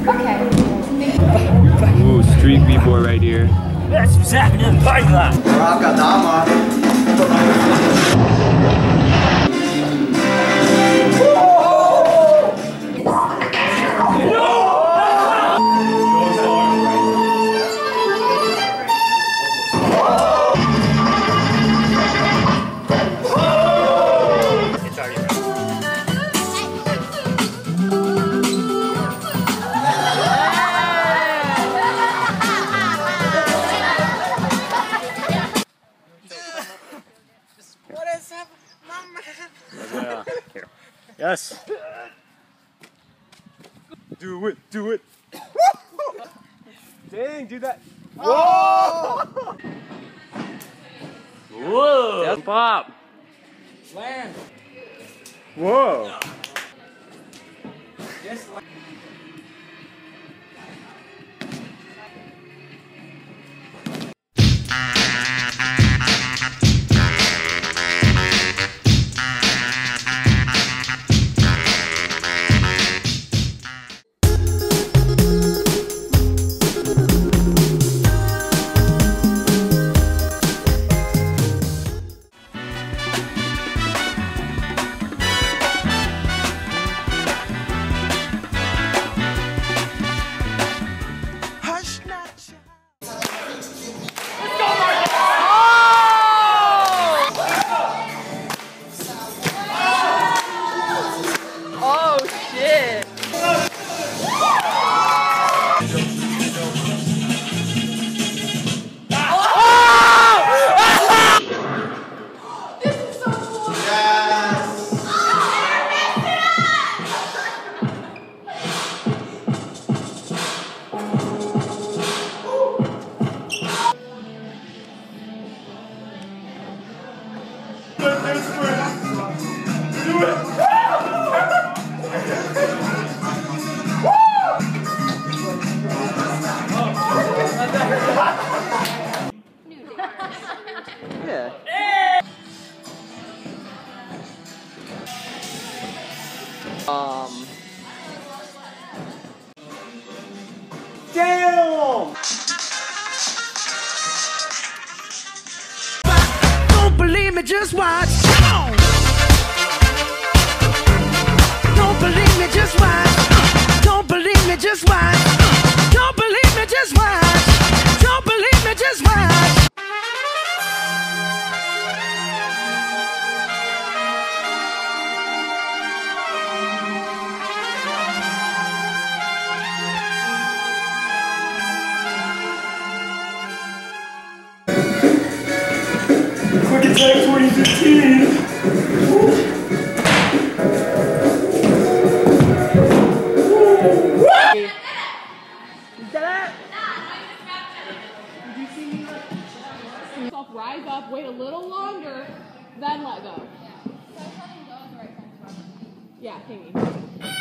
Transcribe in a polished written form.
Okay. Ooh, street b-boy right here. That's what's happening in the parking lot. Rakadama. Here. Yes. Do it, do it. Dang, do that. Whoa! Whoa! That's pop. Land. Whoa! Just land. Yeah. Damn! Don't believe me, just watch. Don't believe me, just watch. Don't believe me, just watch. Don't believe me, just watch. Don't believe me, just watch. Quick Attack 2015! Rise up, wait a little longer, then let go. Yeah, kingy.